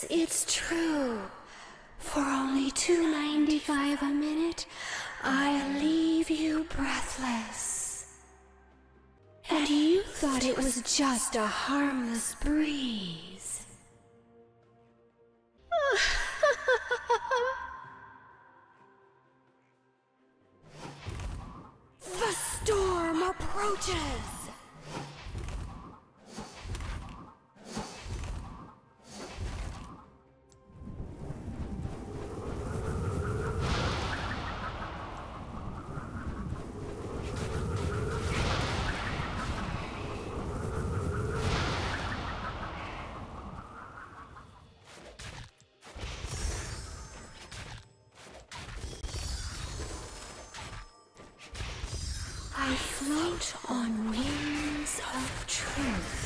it's true. For only $2.95 a minute, I'll leave you breathless. And you thought it was just a harmless breeze. The storm approaches! I float on wings of truth.